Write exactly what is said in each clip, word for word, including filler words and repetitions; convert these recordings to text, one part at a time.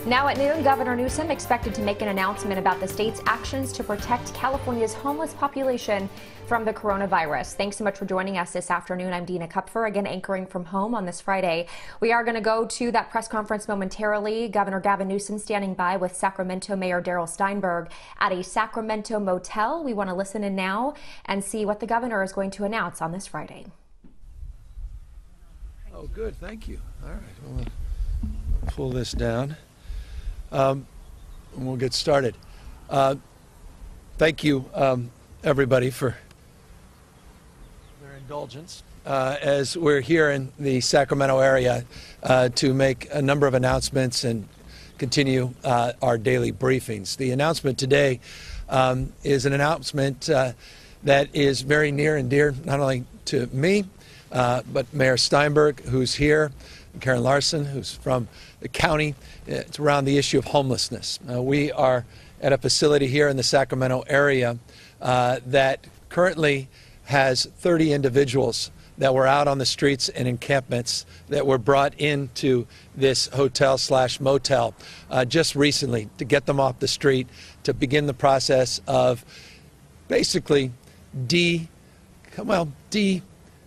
Now at noon, Governor Newsom expected to make an announcement about the state's actions to protect California's homeless population from the coronavirus. Thanks so much for joining us this afternoon. I'm Dina Kupfer, again anchoring from home on this Friday. We are going to go to that press conference momentarily. Governor Gavin Newsom standing by with Sacramento Mayor Darrell Steinberg at a Sacramento motel. We want to listen in now and see what the governor is going to announce on this Friday. Oh, good. Thank you. All right. We'll pull this down. Um, and we'll get started. Uh, thank you, um, everybody, for their indulgence uh, as we're here in the Sacramento area uh, to make a number of announcements and continue uh, our daily briefings. The announcement today um, is an announcement uh, that is very near and dear not only to me, uh, but Mayor Steinberg, who's here, Karen Larson, who's from the county. It's around the issue of homelessness. Uh, we are at a facility here in the Sacramento area uh, that currently has thirty individuals that were out on the streets and encampments that were brought into this hotel slash motel uh, just recently to get them off the street, to begin the process of basically de, well, de,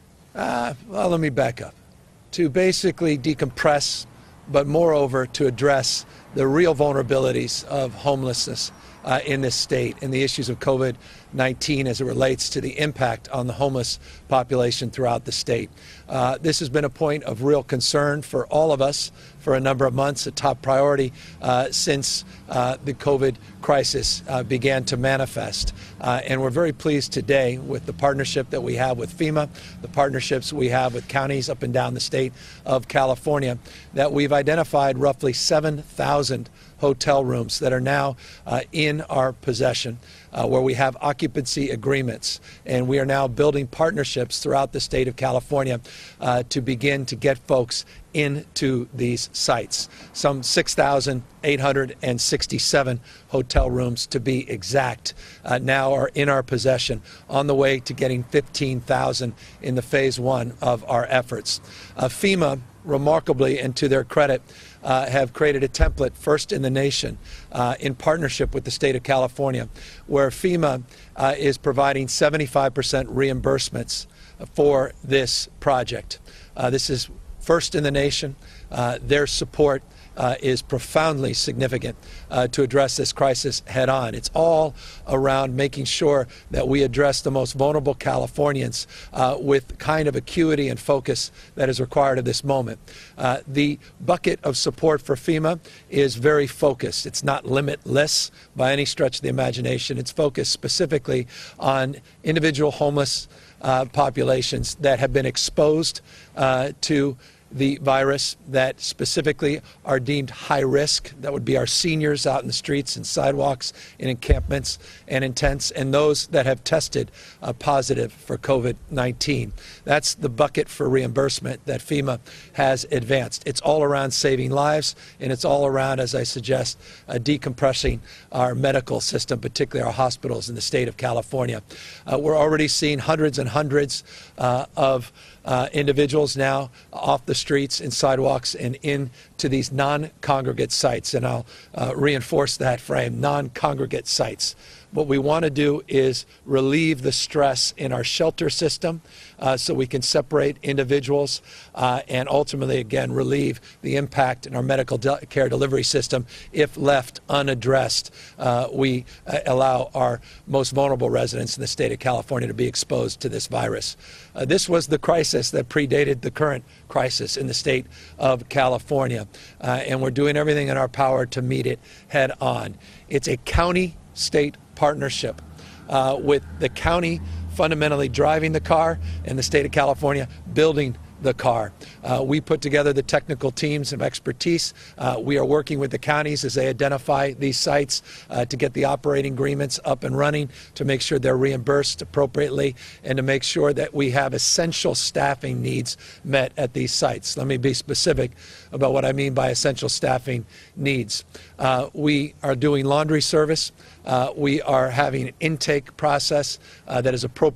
uh, well, let me back up. To basically decompress, but moreover to address the real vulnerabilities of homelessness uh, in this state and the issues of COVID nineteen as it relates to the impact on the homeless population throughout the state. Uh, this has been a point of real concern for all of us for a number of months, a top priority uh, since uh, the COVID crisis uh, began to manifest. Uh, and we're very pleased today with the partnership that we have with FEMA, the partnerships we have with counties up and down the state of California, that we've identified roughly seven thousand hotel rooms that are now uh, in our possession, uh, where we have occupancy agreements. And we are now building partnerships throughout the state of California uh, to begin to get folks into these sites. Some six thousand eight hundred sixty-seven hotel rooms, to be exact, uh, now are in our possession, on the way to getting fifteen thousand in the phase one of our efforts. Uh, FEMA, remarkably and to their credit, uh, have created a template, first in the nation, uh, in partnership with the state of California, where FEMA uh, is providing seventy-five percent reimbursements for this project. Uh, this is first in the nation. Uh, their support uh, is profoundly significant uh, to address this crisis head on. It's all around making sure that we address the most vulnerable Californians uh, with the kind of acuity and focus that is required at this moment. Uh, the bucket of support for FEMA is very focused. It's not limitless by any stretch of the imagination. It's focused specifically on individual homeless uh, populations that have been exposed uh, to the virus, that specifically are deemed high risk. That would be our seniors out in the streets and sidewalks, in encampments and in tents, and those that have tested uh, positive for COVID nineteen. That's the bucket for reimbursement that FEMA has advanced. It's all around saving lives, and it's all around, as I suggest, uh, decompressing our medical system, particularly our hospitals in the state of California. Uh, we're already seeing hundreds and hundreds uh, of Uh, individuals now off the streets and sidewalks and into these non-congregate sites. And I'll uh, reinforce that frame, non-congregate sites. What we want to do is relieve the stress in our shelter system uh, so we can separate individuals uh, and ultimately, again, relieve the impact in our medical de care delivery system. If left unaddressed, uh, we uh, allow our most vulnerable residents in the state of California to be exposed to this virus. Uh, this was the crisis that predated the current crisis in the state of California, uh, and we're doing everything in our power to meet it head on. It's a county-state partnership uh, with the county fundamentally driving the car and the state of California building the car. Uh, we put together the technical teams of expertise. Uh, we are working with the counties as they identify these sites uh, to get the operating agreements up and running, to make sure they're reimbursed appropriately, and to make sure that we have essential staffing needs met at these sites. Let me be specific about what I mean by essential staffing needs. Uh, we are doing laundry service. Uh, we are having an intake process uh, that is appropriate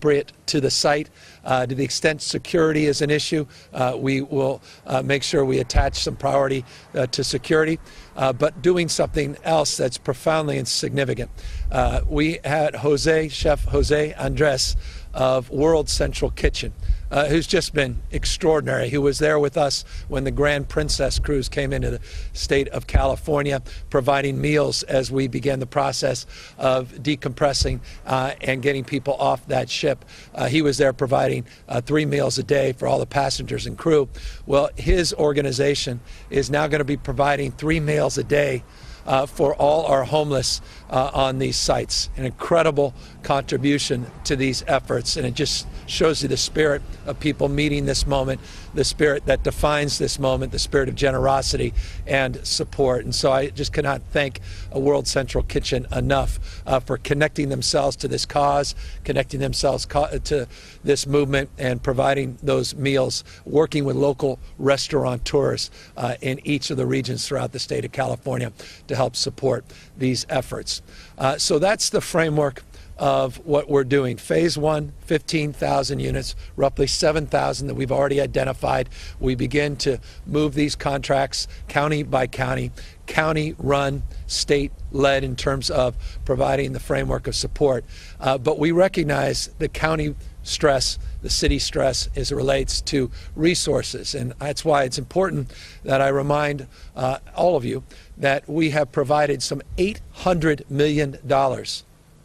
to the site. Uh, to the extent security is an issue, uh, we will uh, make sure we attach some priority uh, to security, uh, but doing something else that's profoundly insignificant. Uh, we had Jose, Chef Jose Andres of World Central Kitchen, uh, who's just been extraordinary, who was there with us when the Grand Princess cruise came into the state of California, providing meals as we began the process of decompressing uh, and getting people off that ship. Uh, he was there providing uh, three meals a day for all the passengers and crew. Well, his organization is now going to be providing three meals a day Uh, for all our homeless uh, on these sites. An incredible contribution to these efforts, and it just shows you the spirit of people meeting this moment, the spirit that defines this moment, the spirit of generosity and support. And so I just cannot thank a World Central Kitchen enough uh, for connecting themselves to this cause, connecting themselves co to this movement, and providing those meals, working with local restaurateurs uh, in each of the regions throughout the state of California to help support these efforts. Uh, so that's the framework of what we're doing. Phase one, fifteen thousand units, roughly seven thousand that we've already identified. We begin to move these contracts county by county, county run, state led in terms of providing the framework of support. Uh, but we recognize the county stress, the city stress as it relates to resources. And that's why it's important that I remind uh, all of you that we have provided some eight hundred million dollars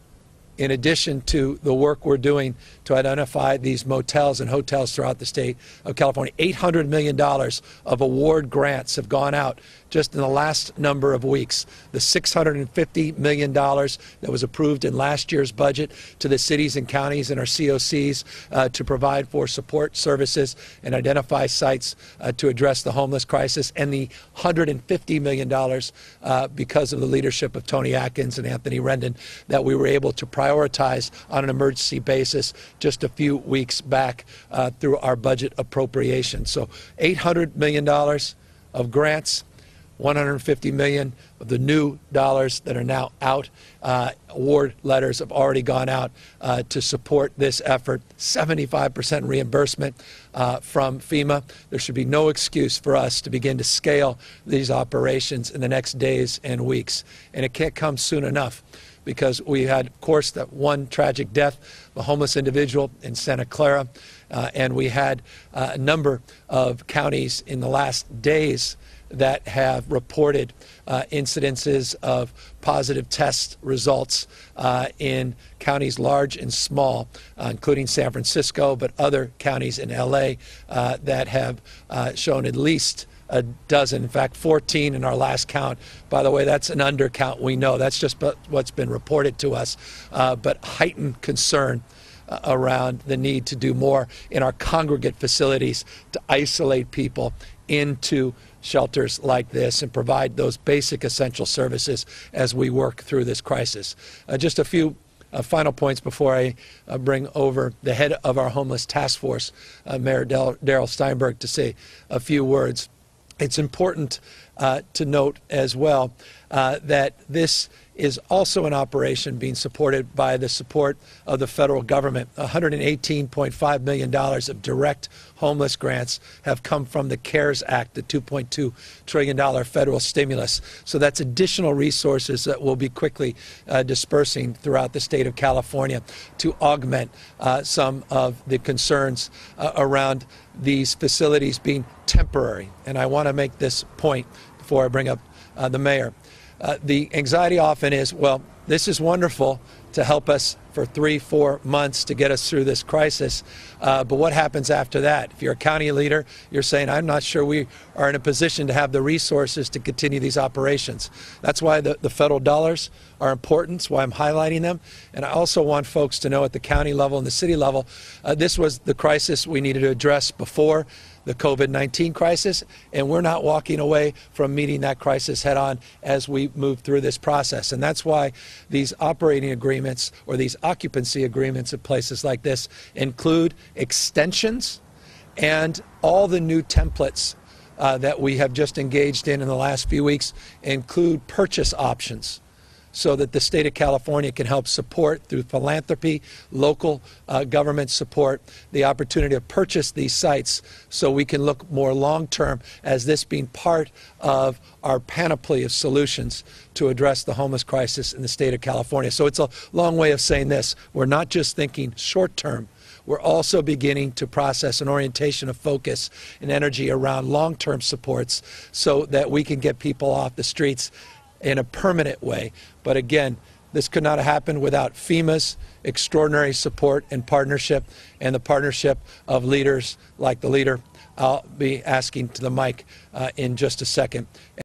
in addition to the work we're doing to identify these motels and hotels throughout the state of California. eight hundred million dollars of award grants have gone out just in the last number of weeks. The six hundred fifty million dollars that was approved in last year's budget to the cities and counties and our C O Cs uh, to provide for support services and identify sites uh, to address the homeless crisis, and the one hundred fifty million dollars uh, because of the leadership of Tony Atkins and Anthony Rendon that we were able to prioritize on an emergency basis just a few weeks back uh, through our budget appropriation. So eight hundred million dollars of grants, one hundred fifty million dollars of the new dollars that are now out. Uh, award letters have already gone out uh, to support this effort. seventy-five percent reimbursement uh, from FEMA. There should be no excuse for us to begin to scale these operations in the next days and weeks. And it can't come soon enough, because we had, of course, that one tragic death, a homeless individual in Santa Clara, uh, and we had uh, a number of counties in the last days that have reported uh, incidences of positive test results uh, in counties large and small, uh, including San Francisco, but other counties in L A uh, that have uh, shown at least a dozen, in fact, fourteen in our last count. By the way, that's an undercount, we know. That's just what's been reported to us. Uh, but heightened concern uh, around the need to do more in our congregate facilities to isolate people into shelters like this and provide those basic essential services as we work through this crisis. Uh, just a few Uh, final points before I uh, bring over the head of our homeless task force, uh, Mayor Darrell Steinberg, to say a few words. It's important uh, to note as well uh, that this is also an operation being supported by the support of the federal government. one hundred eighteen point five million dollars of direct homeless grants have come from the CARES Act, the two point two trillion dollars federal stimulus. So that's additional resources that we'll be quickly uh, dispersing throughout the state of California to augment uh, some of the concerns uh, around these facilities being temporary. And I want to make this point before I bring up uh, the mayor. Uh, the anxiety often is, well, this is wonderful to help us for three, four months to get us through this crisis. Uh, but what happens after that? If you're a county leader, you're saying, I'm not sure we are in a position to have the resources to continue these operations. That's why the, the federal dollars are important. That's why I'm highlighting them. And I also want folks to know at the county level and the city level, uh, this was the crisis we needed to address before the COVID nineteen crisis, and we're not walking away from meeting that crisis head on as we move through this process. And that's why these operating agreements or these occupancy agreements at places like this include extensions and all the new templates uh, that we have just engaged in in the last few weeks include purchase options so that the state of California can help support through philanthropy, local uh, government support, the opportunity to purchase these sites so we can look more long-term as this being part of our panoply of solutions to address the homeless crisis in the state of California. So it's a long way of saying this. We're not just thinking short-term. We're also beginning to process an orientation of focus and energy around long-term supports so that we can get people off the streets in a permanent way. But again, this could not have happened without FEMA's extraordinary support and partnership, and the partnership of leaders like the leader I'll be asking to the mic uh, in just a second.